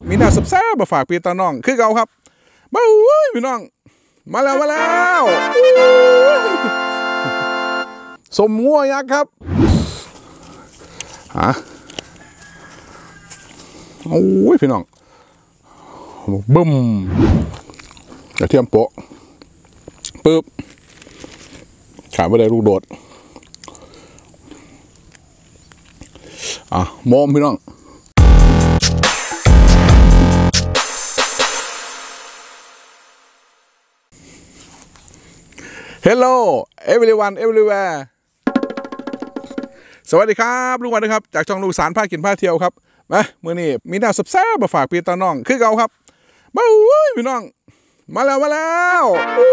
มีหน้าแซ่บมาฝากพี่ตาน้องคือเก่าครับบ้าพี่น้องมาแล้วสมงัวยักษ์ครับโอ้ยพี่น้องบึ้มกระเทียมโปะปึ๊บขาไม่ได้ลูกโดดมอมพี่น้องHello everyone everywhere สวัสดีครับลุงวันนะครับจากช่องลูกสารพากินพาเที่ยวครับมาเมื่อนี้มีหน้าแซ่บมาฝากพี่ตาน้องคือเก่าครับบ้าพี่น้องมาแล้ว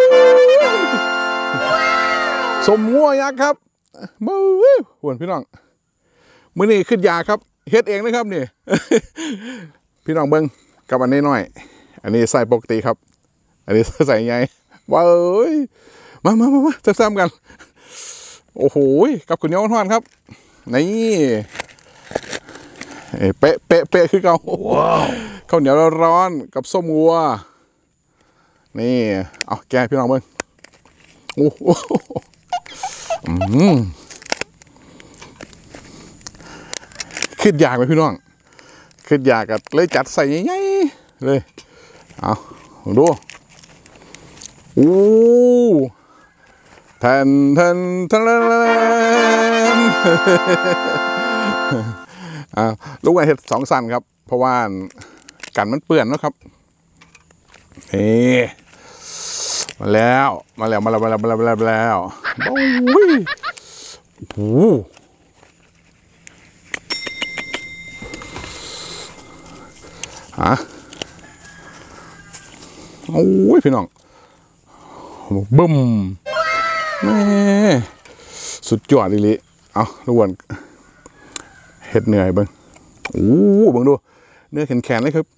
สมงัวยักษ์ครับบ้าหวนพี่น้องมื่อนี้ขึ้นยาครับเฮ็ดเองนะครับนี่ พี่น้องเบิ้งกับอันนี้หน่อยอันนี้ใส่ปกติครับอันนี้ใส่ไงว้าวมาแซ่บๆกันโอ้โหกับขุนเหนียวทอดครับนี่เป๊ะคือเก่าข้าวเหนียวร้อนกับส้มวัวนี่เอาแกพี่น้องเบิ้งโอ้โหขึ้นยากไหมพี่น้องขึ้นยากกันเลยจัดใส่ใหญ่ๆเลยเอาดูโอ้แทนลูกไก่เห็ด2 สั้นครับเพราะว่ากันมันเปื่อนนะครับนี่มาแล้วโอ้ยพี่น้องบึ้มสุดยอดเลยเอาทุกคนเห็ดเหนื่อยเบิ้งเบิ้งดูเนื้อแข็งๆเลยครับ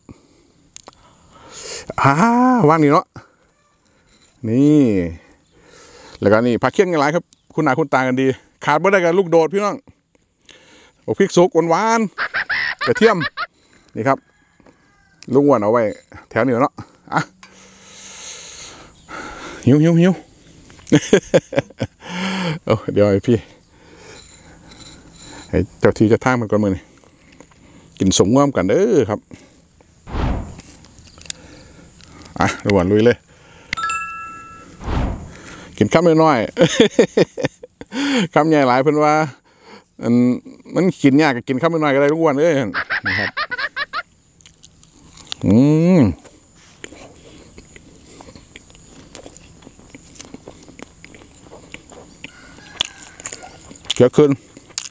ว่างนี่เนาะนี่แล้วก็นี่ผักเคี่ยงกันหลายครับคุณหนาคุณตากันดีขาดไม่ได้กับลูกโดดพี่น้องโอ้พริกสุกหวานกระเทียมนี่ครับลุงอ้วนเอาไว้แถวเหนือเนาะหิวเดี๋ยวไอ้พี่ให้เจ้าที่จะท่ามันก่อนมือนี่กินสมง่วมกันเด้อครับระหว่างลุยเลยกินข้าวน้อยๆข้าวใหญ่หลายเพิ่นว่ามันกินยากกับกินข้าวน้อยๆก็ได้ทุกวันเลยนะครับเยอะขึ้น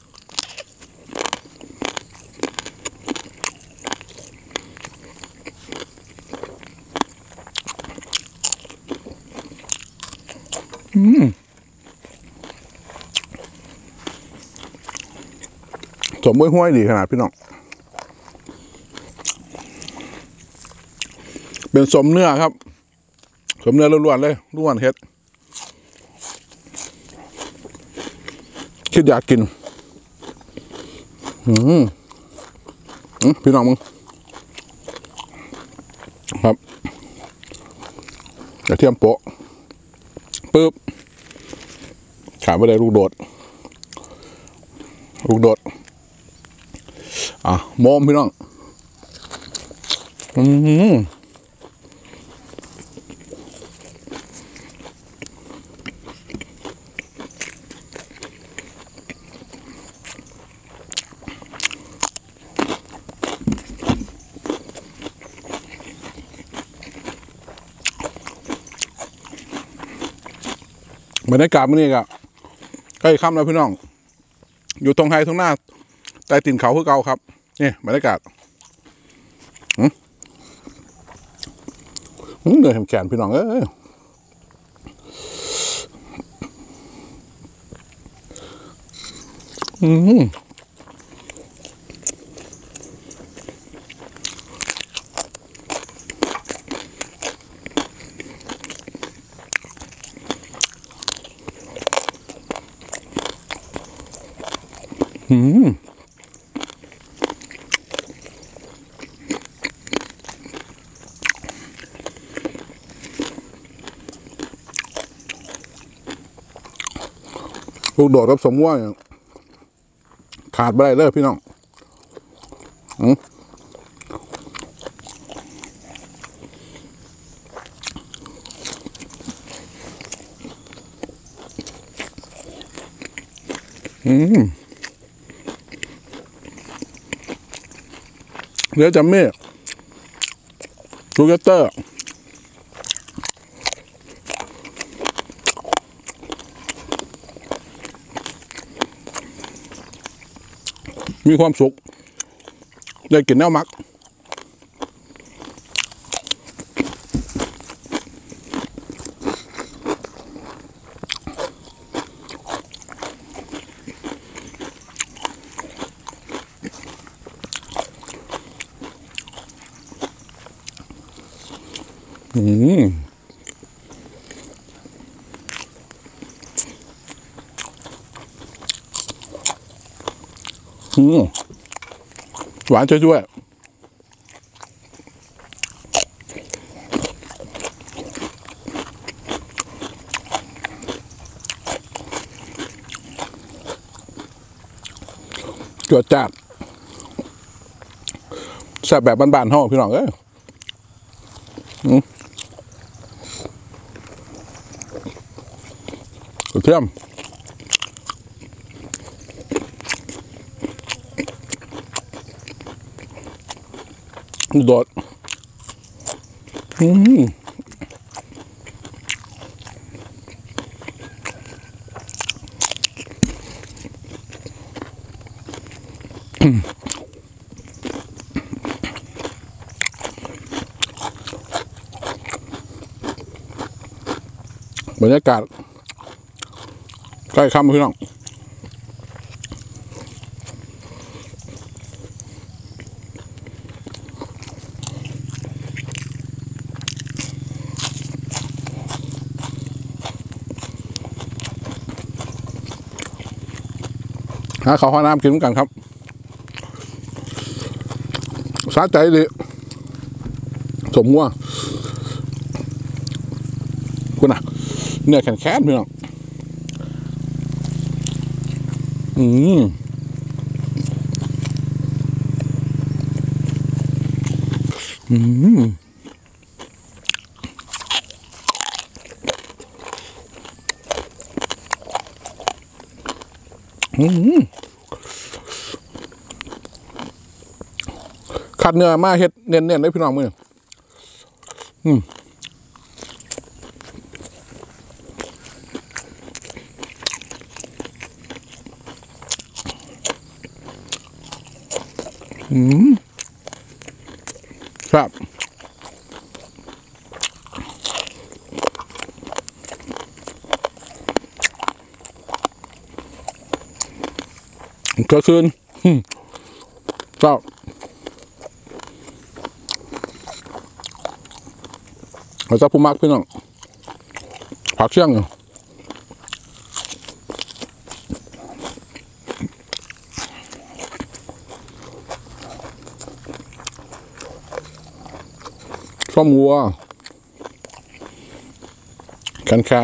สมห้วยดีขนาดพี่น้องเป็นสมเนื้อครับสมเนื้อล้วนๆเลยล้วนเฮ็ดคิดอยากกินพี่น้องมึงครับกระเทียมโปะปึ๊บขาไม่ได้ลูกโดดมอมพี่น้องบรรยากาศมื้อนี้ก็ใกล้ค่ำแล้วพี่น้องอยู่ตรงไฮตรงหน้าใต้ตีนเขาคือเก่าครับนี่บรรยากาศเหนื่อยแขนพี่น้องลูกโดดกับสมว่าขาดไปได้เลยพี่น้องเดี๋ยวจะไม่ชูเกเตอร์มีความสุขได้กินแนวมักหวานช่วยๆจวดจ้าดแซ่บแบบบ้านๆห่อพี่น้องเอ้ยกระเทียมโดดบรรยากาศใกล้ค่ำพี่น้องหาข้าวหาน้ำกินกันครับสาใจเลยสมว่าคุณน่ะเนื้อแข็งๆพี่น้องขัดเนื้อมาเฮ็ดเน้นๆเลยพี่น้องมือครับกระคืนเจ้าเราจะผู้มักพี่น้องผักเชี่ยงส้มวัวแคน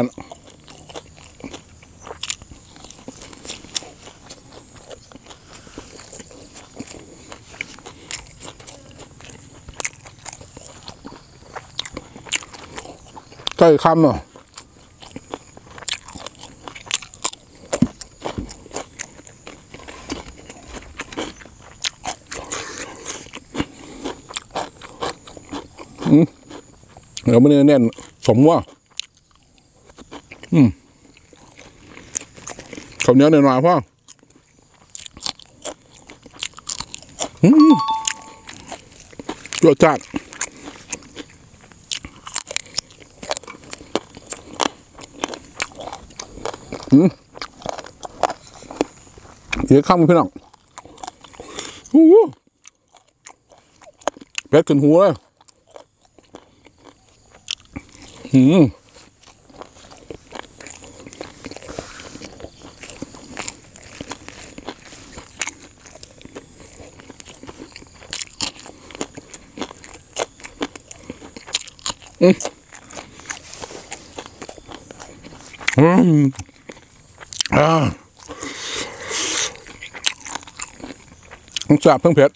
ใกล้ค่ำเนาะเดี๋ยวมันแน่นสมว่าข้าวเหนียวหน่อยๆพ่อจวดจัดเดี๋ยวข้ามพี่น้องเป็ดขึ้นหัวเลยอ่าทั้งแซ่บทั้งเผ็ด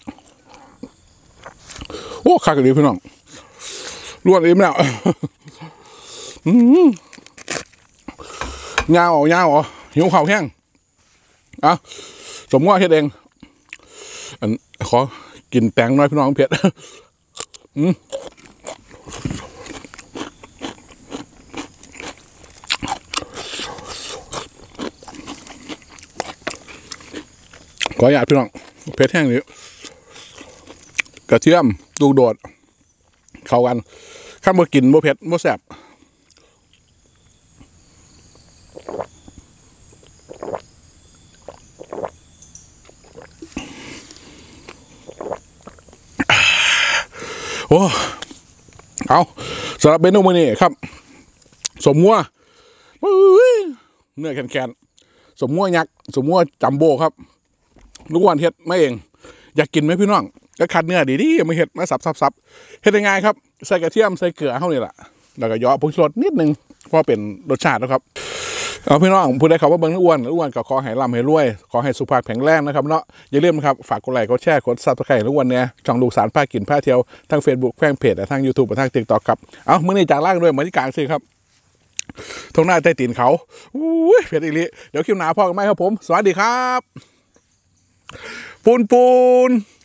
โอ้ขาดกันดีพี่น้องล้วนอิ่มแล้วยาวหิวข้าวแห้งสมว่าเฮ็ดเองขอกินแตงน้อยพี่น้องเผ็ดขออยากพี่น้องเผ็ดแห้งนี้กระเทียมลูกโดดเข้ากันข้ามมากินบ่เผ็ดบ่แซ่บโอ้เอาสำหรับเมนูมื้อนี้ครับสมงัวเนื้อแข็งๆสมงัวยักษ์สมงัวจัมโบ้ครับลูกวันเฮ็ดไม่เองอยากกินไหมพี่น้องก็คัดเนื้อดีๆมาเฮ็ดมาสับเฮ็ดยังไงครับใส่กระเทียมใส่เกลือเท่านี้แหละแล้วก็ย่อผงชูรสนิดนึงเพราะเป็นรสชาตินะครับเอาพี่น้องพูดได้ครับว่าเบิ่งอ้วนก็ขอให้ร่ำให้รวยขอให้สุขภาพแข็งแรงนะครับเนาะอย่าลืมนะครับฝากกดไลค์กดแชร์กดซับสไครต์ทุกวันเนี่ยช่องลูกสารพากินพาเที่ยวทั้ง Facebook แฟนเพจและทั้ง YouTube และทั้ง TikTok ครับเอามื้อนี้จากล่างด้วยมาที่กลางสิครับตรงหน้าใต้ตีนเขาอุ้ยเผ็ดอีกลีเดี๋ยวคลิปหน้าพ่อกันไหมครับผมสวัสดีครับปูน